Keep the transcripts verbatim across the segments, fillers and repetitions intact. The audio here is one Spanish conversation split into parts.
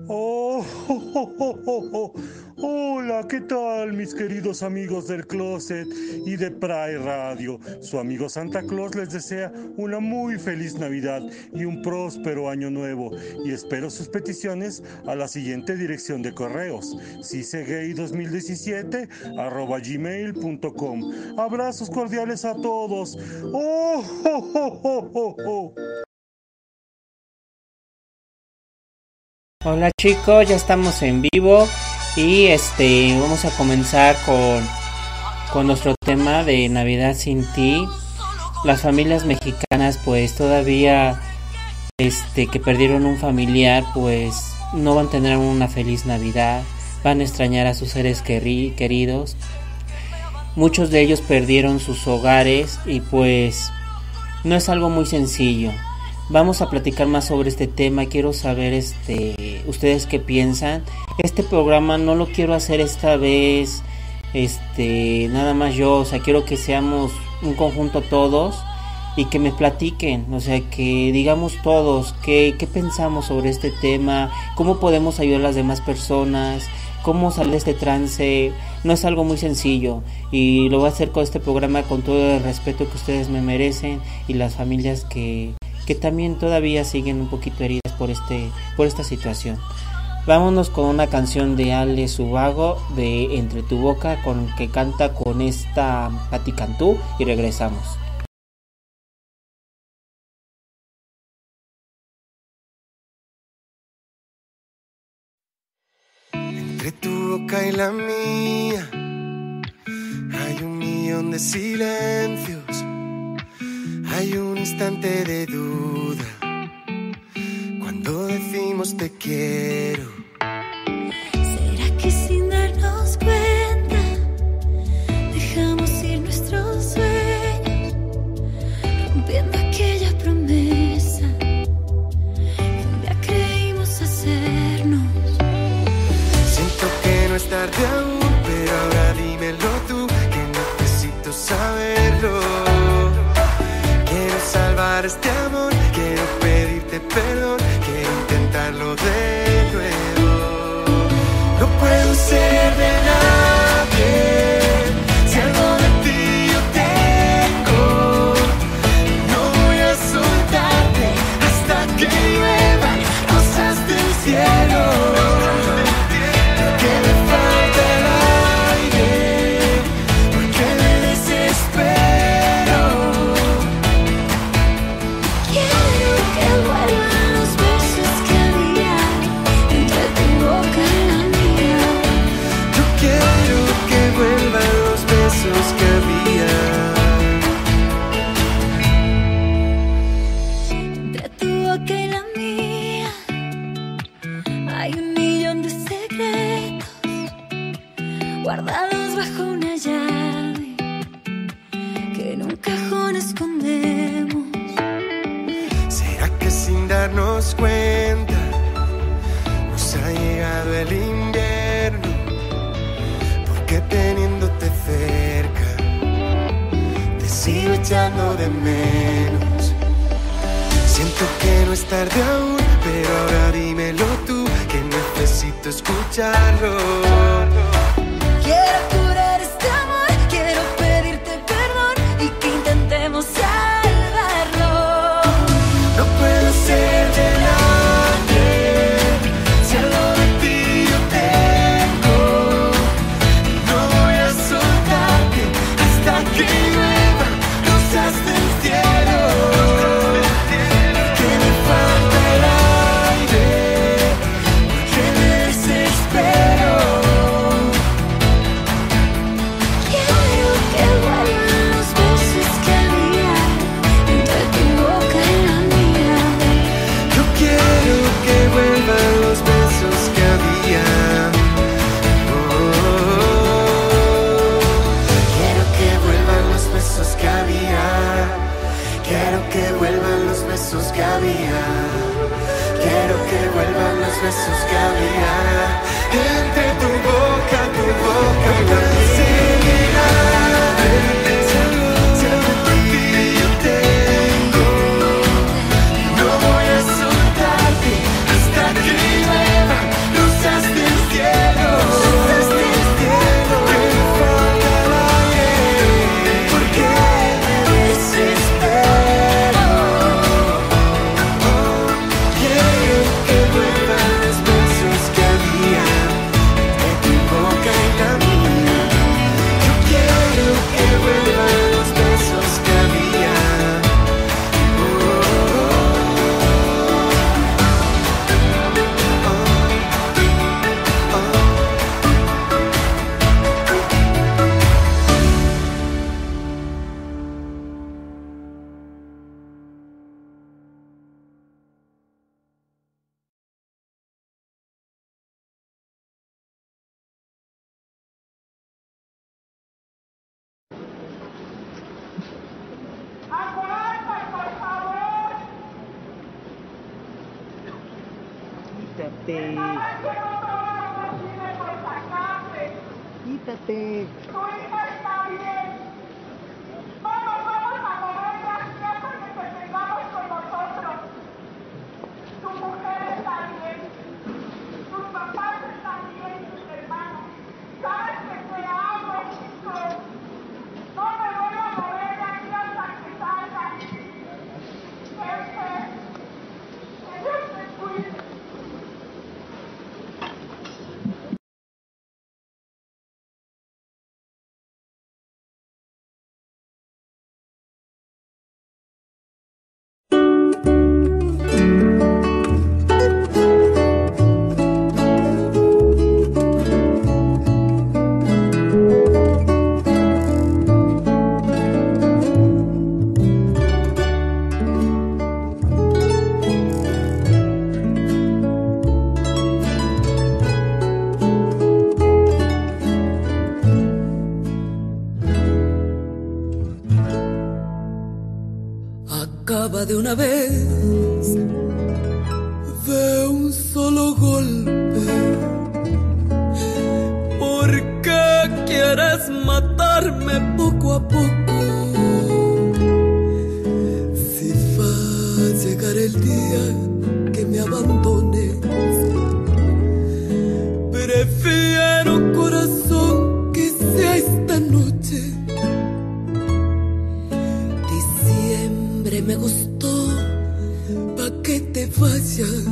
Oh, oh, oh, oh, oh, oh. Hola, ¿qué tal mis queridos amigos del Closet y de Pride Radio? Su amigo Santa Claus les desea una muy feliz Navidad y un próspero año nuevo, y espero sus peticiones a la siguiente dirección de correos: cisegay dos mil diecisiete arroba gmail punto com. Abrazos cordiales a todos. Oh, oh, oh, oh, oh, oh. Hola chicos, ya estamos en vivo y este vamos a comenzar con, con nuestro tema de Navidad sin ti. Las familias mexicanas pues todavía este que perdieron un familiar pues no van a tener una feliz Navidad, van a extrañar a sus seres queri- queridos. Muchos de ellos perdieron sus hogares y pues no es algo muy sencillo. Vamos a platicar más sobre este tema. Quiero saber este ustedes qué piensan. Este programa no lo quiero hacer esta vez este nada más yo, o sea, quiero que seamos un conjunto todos y que me platiquen, o sea, que digamos todos qué qué pensamos sobre este tema, cómo podemos ayudar a las demás personas, cómo salir de este trance. No es algo muy sencillo y lo voy a hacer con este programa con todo el respeto que ustedes me merecen y las familias que que también todavía siguen un poquito heridas por este por esta situación. Vámonos con una canción de Ale Subago de Entre tu boca, con que canta con esta Pati Cantú, y regresamos. Entre tu boca y la mía hay un millón de silencios. Hay un instante de duda cuando decimos te quiero. ¿Será que sin darnos cuenta dejamos ir nuestros sueños, rompiendo aquella promesa que un día creímos hacernos? Siento que no es tarde aún, pero ahora dímelo tú, que necesito saberlo. Salvar este amor, quiero pedirte perdón, quiero intentarlo de nuevo. No puedo ser de nadie si algo de ti yo tengo. No voy a soltarte hasta que lluevan rosas del cielo. Porque me falta el aire, porque me desespero. Que había entre tu boca y la mía hay un millón de secretos guardados bajo una llave que en un cajón escondemos. ¿Será que sin darnos cuenta nos ha llegado el invierno? Porque teniéndote cerca te sigo echando de menos. Siento que no es tarde aún, pero ahora dímelo tú, que necesito escucharlo. Quiero curar este amor, quiero pedirte perdón y que intentemos salvarlo. No puedo ser de nadie si algo de ti yo tengo. No voy a soltarte hasta que lluevan rosas del cielo. Porque me falta el aire, porque me desespero. Quiero que vuelvan los besos que había entre tu boca y la mía. Yo quiero que vuelvan los besos que había. Oh, quiero que vuelvan los besos que había. Quiero que vuelvan los besos que había. Quiero que vuelvan los besos que había. Entre tu boca, tu boca y la mía. Si algo de ti yo tengo, no voy a soltarte hasta que llueva quítate. Quítate. Acaba de una vez, de un solo golpe. ¿Por qué quieres matarme poco a poco? Si va a llegar el día que me abandones, prefiero, corazón, que sea esta noche. Diciembre me gustó, pa' que te vayas.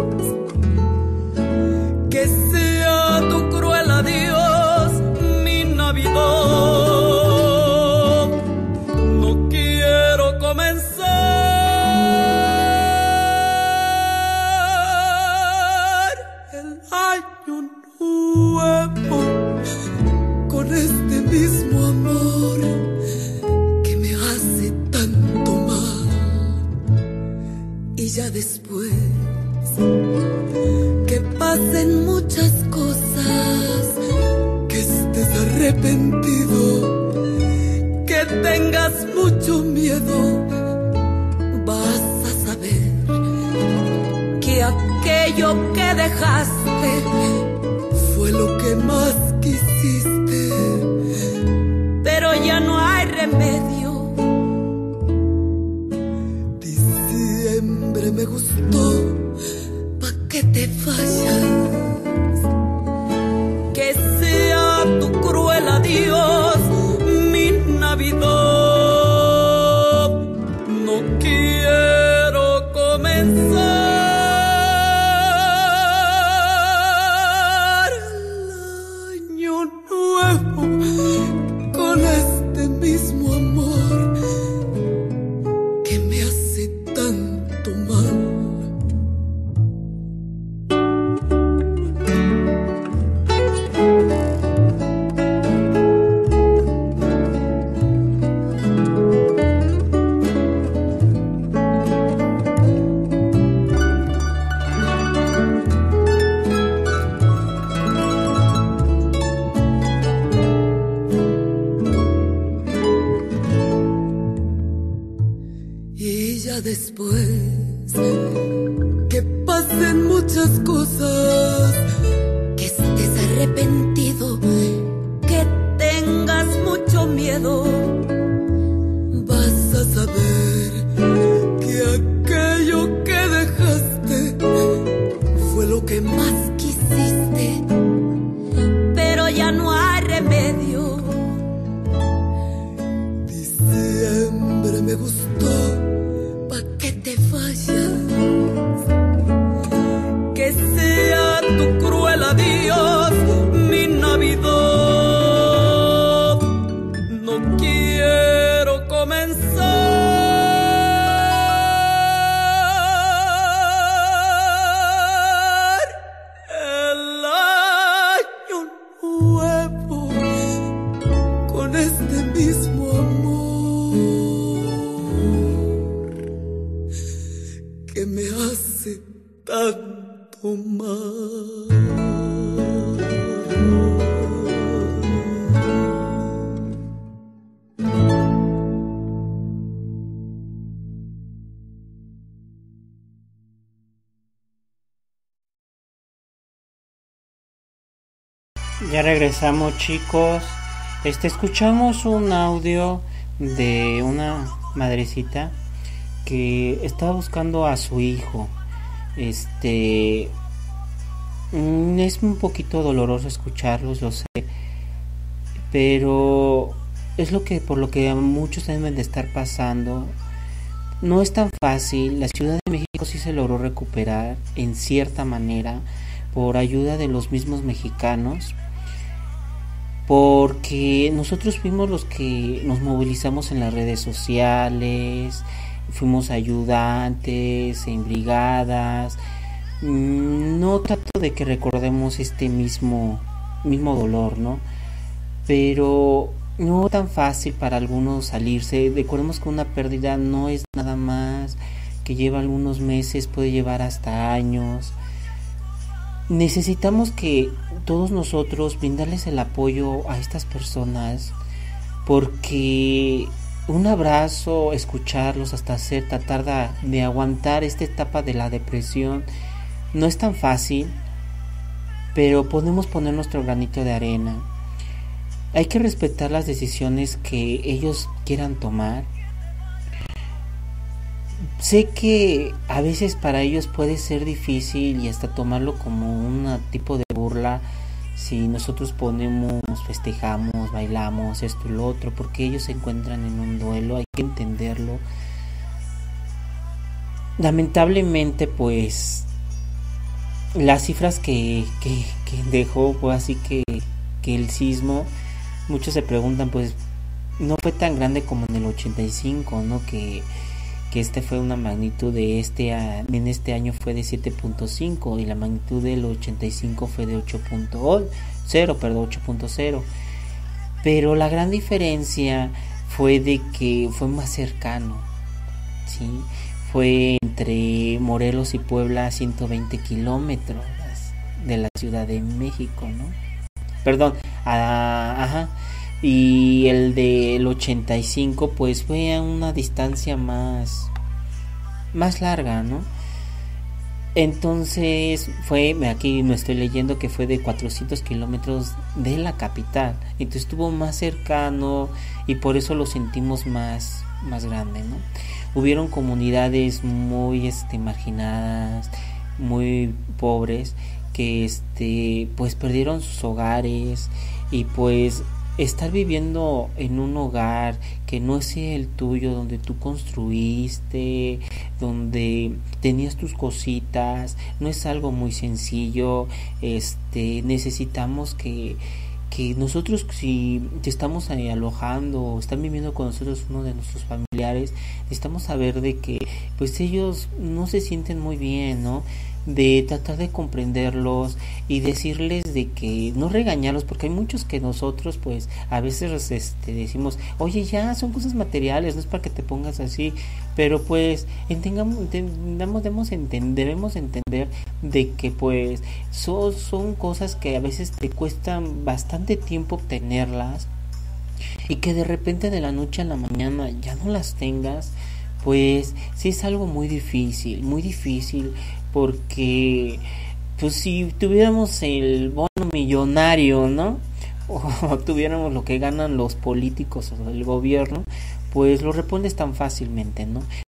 Que sea tu cruel adiós mi Navidad. No quiero comenzar el año nuevo con este mismo amor que me hace tanto mal. Y ya después que pasen muchas cosas, que estés arrepentido, que tengas mucho miedo, vas a saber que aquello que dejaste fue lo que más quisiste, pero ya no hay remedio. Diciembre me gustó, pa' que te vayas. Que sea tu cruel adiós mi Navidad. No quiero comenzar el año nuevo con este mismo amor que me hace tanto mal. Y ya después que pasen muchas cosas, que estés arrepentido, que tengas mucho miedo, vas a saber que aquello que dejaste fue lo que más quisiste, pero ya no hay remedio. Diciembre me gustó, pa' que te vayas. Que sea tu cruel adiós mi Navidad. No quiero comenzar el año nuevo con este mismo amor que me hace tanto mal. Ya regresamos, chicos. Este escuchamos un audio de una madrecita que estaba buscando a su hijo. Este mm, es un poquito doloroso escucharlos, lo sé, pero es lo que por lo que muchos deben de estar pasando. No es tan fácil. La Ciudad de México sí se logró recuperar en cierta manera por ayuda de los mismos mexicanos, porque nosotros fuimos los que nos movilizamos en las redes sociales, fuimos ayudantes en brigadas. No trato de que recordemos este mismo mismo dolor, ¿no? Pero no tan fácil para algunos salirse. Recordemos que una pérdida no es nada más que lleva algunos meses, puede llevar hasta años. Necesitamos que todos nosotros brindarles el apoyo a estas personas, porque un abrazo, escucharlos hasta hacer, tratar de, de aguantar esta etapa de la depresión no es tan fácil, pero podemos poner nuestro granito de arena. Hay que respetar las decisiones que ellos quieran tomar. Sé que a veces para ellos puede ser difícil y hasta tomarlo como un tipo de burla si nosotros ponemos, festejamos, bailamos, esto y lo otro, porque ellos se encuentran en un duelo, hay que entenderlo. Lamentablemente, pues las cifras que, que, que dejó, pues así que, que el sismo, muchos se preguntan, pues no fue tan grande como en el ochenta y cinco, ¿no? Que que este fue una magnitud de este a, en este año fue de siete punto cinco y la magnitud del ochenta y cinco fue de ocho punto cero, perdón, ocho punto cero. Pero la gran diferencia fue de que fue más cercano, ¿sí? Fue entre Morelos y Puebla a ciento veinte kilómetros de la Ciudad de México, ¿no? Perdón, a, ajá. Y el del ochenta y cinco pues fue a una distancia más más larga, ¿no? Entonces fue, aquí me estoy leyendo que fue de cuatrocientos kilómetros de la capital, entonces estuvo más cercano y por eso lo sentimos más más grande, ¿no? Hubieron comunidades muy este marginadas, muy pobres, que este pues perdieron sus hogares, y pues estar viviendo en un hogar que no es el tuyo, donde tú construiste, donde tenías tus cositas, no es algo muy sencillo. Este, necesitamos que que nosotros, si estamos ahí alojando o están viviendo con nosotros uno de nuestros familiares, necesitamos saber de que pues ellos no se sienten muy bien, ¿no? De tratar de comprenderlos y decirles de que no regañarlos, porque hay muchos que nosotros pues a veces este, decimos, oye, ya son cosas materiales, no es para que te pongas así, pero pues entendamos, entendamos debemos entender, debemos entender de que pues son, son cosas que a veces te cuestan bastante tiempo obtenerlas, y que de repente de la noche a la mañana ya no las tengas, pues sí es algo muy difícil, muy difícil, porque pues si tuviéramos el bono millonario, ¿no? O tuviéramos lo que ganan los políticos o el gobierno, pues lo respondes tan fácilmente, ¿no?